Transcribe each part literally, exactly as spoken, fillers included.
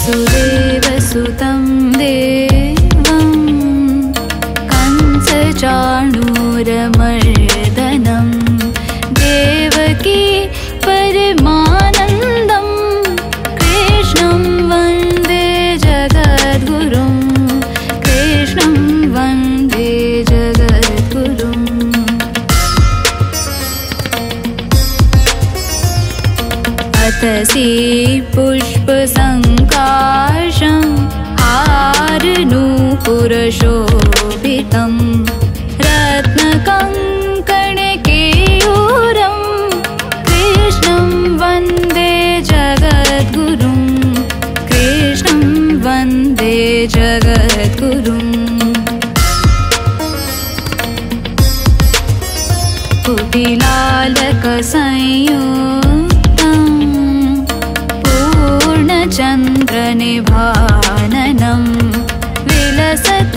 वसुदेवसुतं देवं कंसचाणूरमर्दनं देवकी परमानन्दं कृष्णं वन्दे जगद्गुरुं कृष्णं वन्दे जगद्गुरुम्। अतसी पुष्पसङ्काशं हारनूपुरशोभितं रत्नकङ्कणकेयूरं कृष्णं वन्दे जगद्गुरुं कृष्णं वन्दे जगद्गुरुम्। कुटिलालकसंयुक्तं पूर्णचन्द्रनिभाननं विलसत्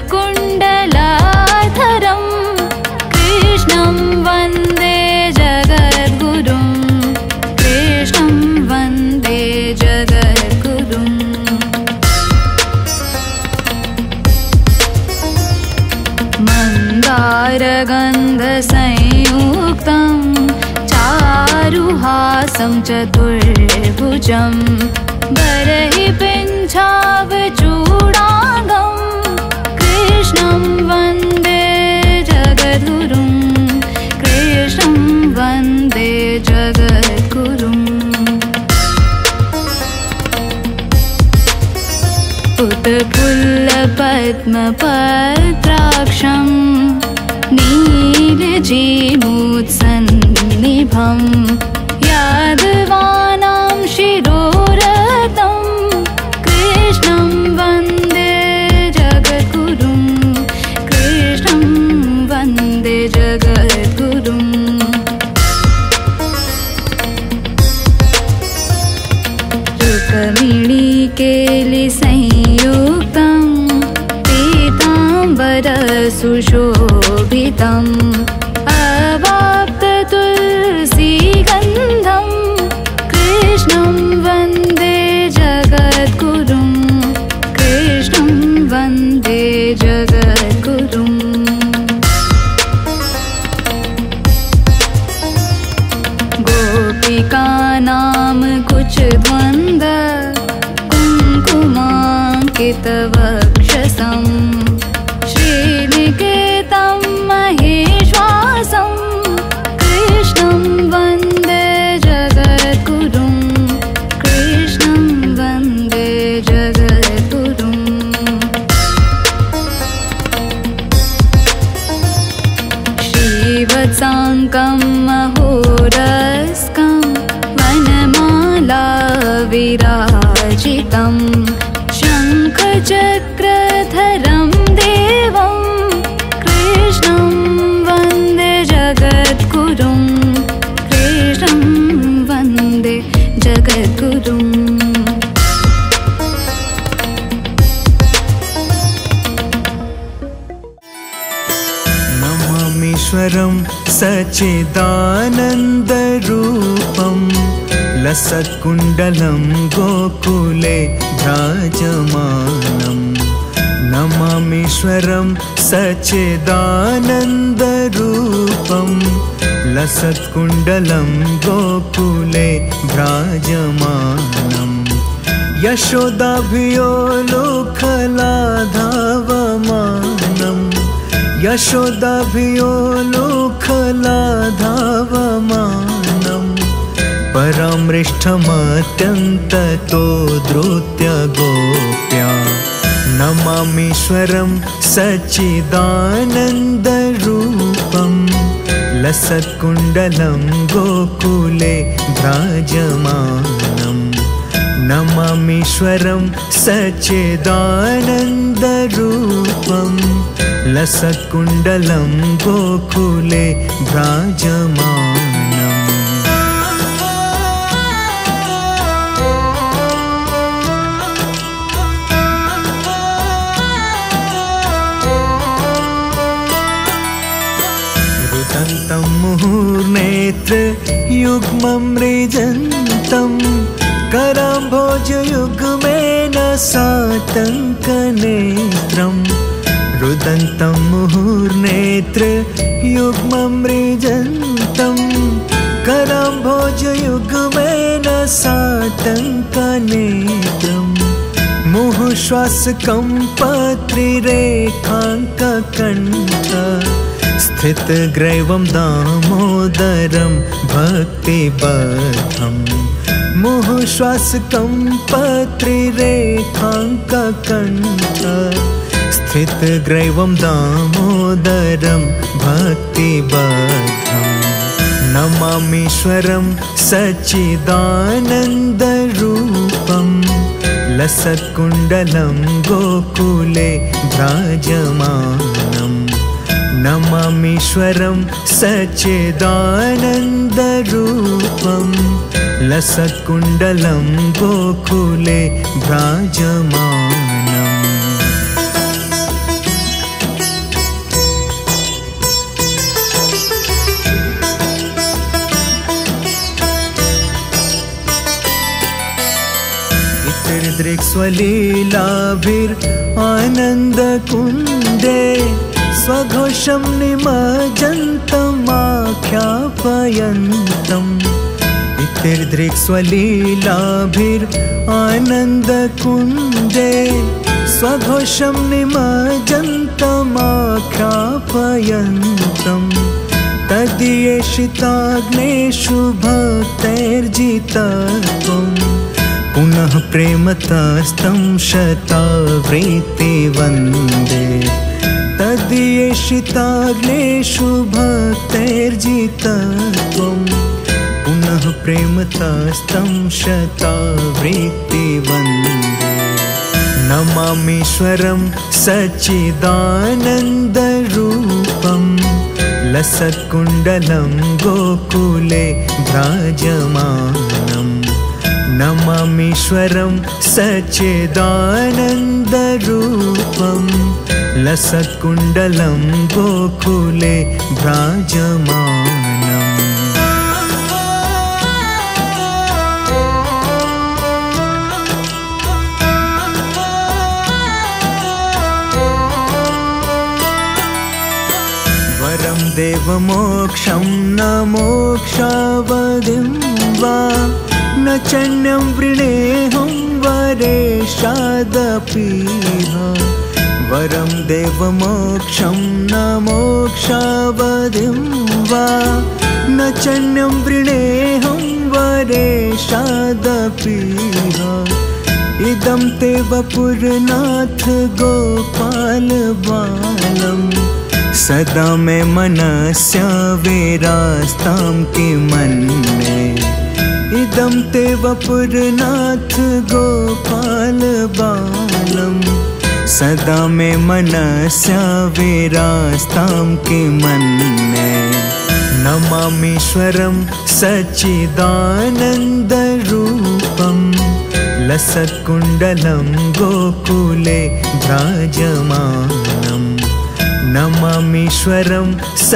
कुण्डलाधरं कृष्णं वन्दे जगद्गुरुं कृष्णं वन्दे जगद्गुरुम्। मन्दारगन्धसंयुक्तं चारुहासं चतुर्भुजं बर्हिपिञ्छावचूडाङ्गं कृष्णं वन्दे जगद्गुरुं कृष्णं वन्दे जगद्गुरुम्। उत्फुल्लपद्मपत्राक्षं नीलजीमूत्सन्निभं यादवानां शिरोरतं कृष्णं वन्दे जगद्गुरुं कृष्णं वन्दे जगद्गुरुम्। रुक्मिणीकेलिसंयुक्तं पीताम्बरसुशोभितम् अवाप्ततुलसीगन्धं कृष्णं वन्दे जगद्गुरुं कृष्णं वन्दे जगद्गुरुम्। गोपिकानां कुचद्वन्द्व कुङ्कुमाङ्कितवक्षसं श्रीनिकेतं महेश्वासं कृष्णं वन्दे जगद्गुरुं कृष्णं वन्दे जगद्गुरुम्। श्रीवत्साङ्कं महोरस्कं वनमाला विराजितं शङ्खचक्रधरं देवं कृष्णं वन्दे जगद्गुरुं कृष्णं वन्दे जगद्गुरुम्। नमामीश्वरं सच्चिदानन्दरूपं लसत्कुण्डलं गोकुले भ्राजमानं। नमामीश्वरं सच्चिदानन्दरूपं लसत्कुण्डलं गोकुले भ्राजमानं। यशोदाभियो लोकलाधावमानं यशोदाभियो लोकलाधावमानं। परामृष्टमत्यन्ततो धृत्य गोप्या नमामीश्वरं सच्चिदानन्दरूपं लसत्कुण्डलं गोकुले भ्राजमानं। नमामीश्वरं सच्चिदानन्दरूपं लसत्कुण्डलं गोकुले भ्राजमानम्। रुदन्तं मुहुर्नेत्र युग्मं मृजन्तं कराम्भोजयुग्मेन सातङ्कनेत्रं रुदन्तं मुहुर्नेत्र युग्ममृजन्तं कराम्भोजयुग्मेन सातङ्कनेत्रं मुहुश्वासकम्पत्रिरेखाङ्ककण्ठ स्थितग्रैवं दामोदरं भक्तिबद्धं मुहुश्वासकम्पत्रिरेखाङ्ककण्ठ स्थितग्रैवं दामोदरं भक्तिबद्धं नमामीश्वरं सच्चिदानन्दरूपं लसत्कुण्डलं गोकुले भ्राजमानं नमामीश्वरं सच्चिदानन्दरूपं लसत्कुण्डलं गोकुले भ्राजमानम्। इतिर्दृक्स्वलीलाभिरानन्दकुण्डे स्वघोषं निमज्जन्तमाख्यापयन्तम् इतिर्दृक्स्वलीलाभिरानन्दकुण्डे स्वघोषं निमज्जन्तमाख्यापयन्तम् तदीयेषिताग्नेषु भक्तैर्जितत्वम् पुनः प्रेमतस्तं शतावृत्ति वन्दे तदीयेषिताग्नेषु भक्तैर्जितत्वं पुनः प्रेमतस्तं शतावृत्ति वन्दे नमामीश्वरं सच्चिदानन्दरूपं लसत्कुण्डलं गोकुले भ्राजमानं नमामीश्वरं सच्चिदानन्दरूपं लसत्कुण्डलं गोकुले भ्राजमानम्। वरं देवमोक्षं न मोक्षावधिं वा न चण्यं वृणेऽहं वरेशादपि वरं देवमोक्षं न मोक्षावधिं वा न चण्यं वृणेऽहं वरेशादपि इदं ते वपुरनाथ गोपाल बालम् सदा मे मनस्या विरास्तां किमन्ये इदं ते वपुरनाथ गोपाल बालम् सदा मे मनस्या विरास्तां किमन्ये नमामीश्वरं सच्चिदानन्दरूपं लसत्कुण्डलं गोकुले भ्राजमानं नमामीश्वरं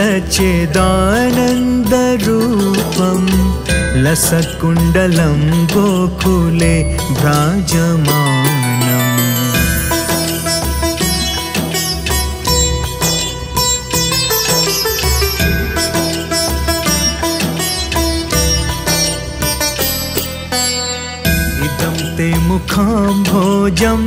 सच्चिदानन्दरूपं लसत्कुण्डलं गोकुले भ्राजमानम्। इदं ते मुखाम्भोजम्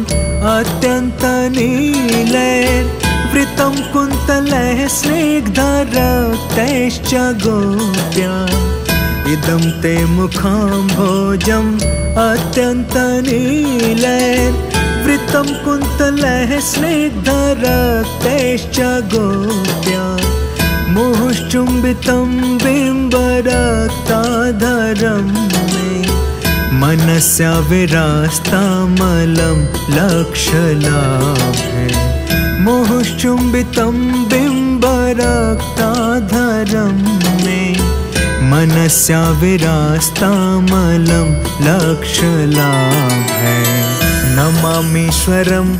अत्यन्तनीलैर्वृतं कुन्तलैः स्निग्धरक्तैश्च गोप्या इदं ते मुखाम्भोजम् अत्यन्तनीलैर्वृतं कुन्तलैः स्निग्धरक्तैश्च गोप्या मुहुश्चुम्बितं बिम्बरक्ताधरं मे मनस्या विरास्तामलं लक्षलाभे मुहुश्चुम्बितं बिम्बरक्ताधरं मे मनस्या विरास्तामलं लक्षलाभे नमामीश्वरं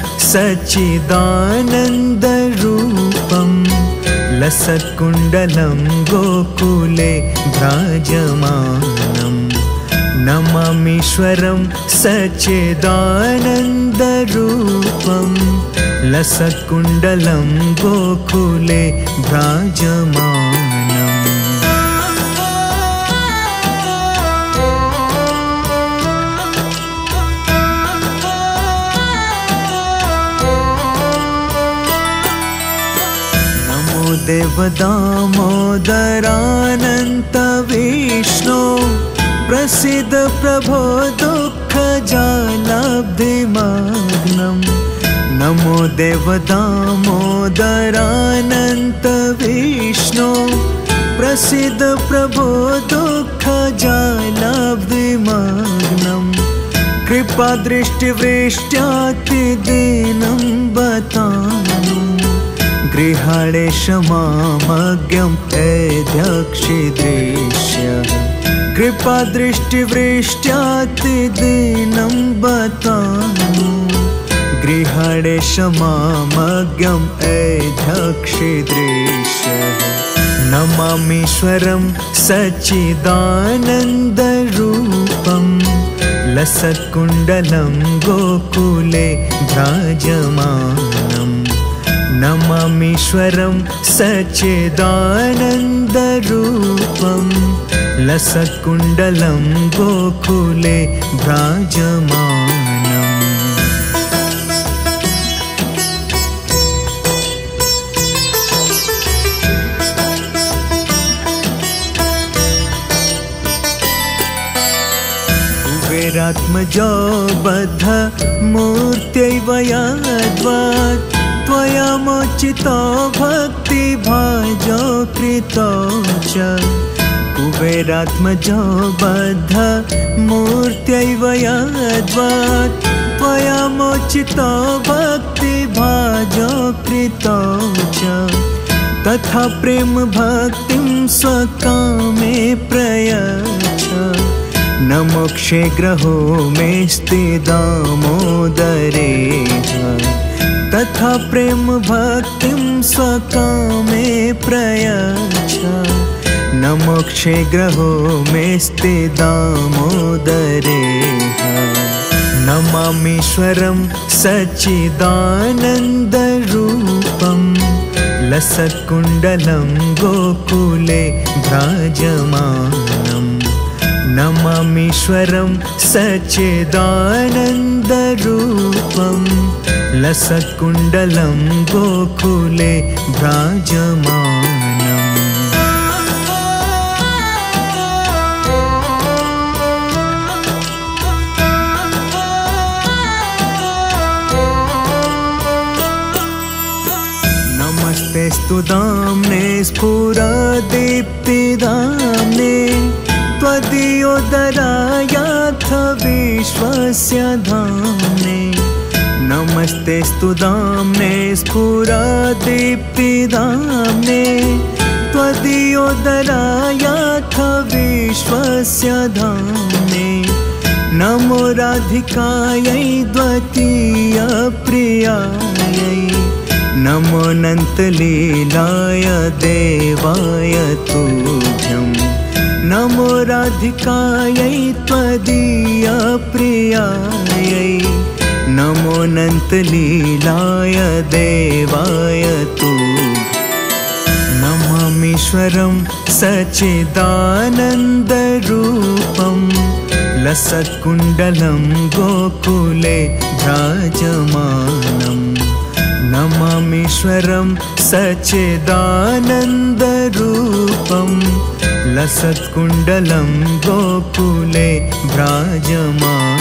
सच्चिदानन्दरूपं लसत्कुण्डलं गोकुले भ्राजमानं नमामि नमामीश्वरं सच्चिदानन्दरूपं लसत्कुण्डलं गोकुले भ्राजमानम्। नमो देवदामोदरानन्त विष्णो प्रसीद प्रभो दुःखजालाब्धिमग्नम्। नमो देवदामोदरानन्त विष्णो प्रसीद प्रभो दुःखजालाब्धिमग्नम्। कृपादृष्टिवृष्ट्यातिदीनं बतानु गृहाणे क्षमामज्ञं एध्यक्षिदृश्यः। कृपादृष्टिवृष्ट्यातिदीनं बतानु गृहाणे क्षमामज्ञं एध्यक्षिदृश्यः। नमामीश्वरं सच्चिदानन्दरूपं लसत्कुण्डलं गोकुले भ्राजमानम्। नमामीश्वरं सच्चिदानन्दरूपं लसत्कुण्डलं गोकुले भ्राजमानम्। कुबेरात्मजो बद्ध मूर्त्यैव यद्वत् त्वया मोचितो भक्तिभाजो कृतो च। कुबेरात्मजो बद्ध मूर्त्यैव यद्वत् त्वया मोचितो भक्तिभाजो कृतो च। तथा प्रेम भक्तिं स्वकामे प्रयच्छ न मोक्षे ग्रहो मेऽस्ति दामोदरेह। तथा प्रेम भक्तिं स्वकामे प्रयच्छ न मोक्षे ग्रहो मेऽस्ति दामोदरेह। नमामीश्वरं सच्चिदानन्दरूपं लसत्कुण्डलं गोकुले भ्राजमानम्। नमामीश्वरं सच्चिदानन्दरूपं लसत्कुण्डलं गोकुले भ्राजमानम्। नमस्तेऽस्तु दाम्ने स्फुरदीप्तिदाम्ने त्वदीयोदरायाथ विश्वस्य धाम्ने। नमस्तेऽस्तु दाम्ने स्फुरदीप्तिदाम्ने त्वदीयोदरायाथ विश्वस्य धाम्ने। नमो राधिकायै द्वितीयप्रियायै नमो अनन्तलीलाय देवाय तुभ्यम्। नमो राधिकायै त्वदीयप्रियायै नमो अनन्तलीलाय देवाय तुभ्यम्। नमामीश्वरं सच्चिदानन्दरूपं लसत्कुण्डलं गोकुले भ्राजमानम्। नमामीश्वरं सच्चिदानन्दरूपं लसत्कुण्डलं गोकुले भ्राजमानम्।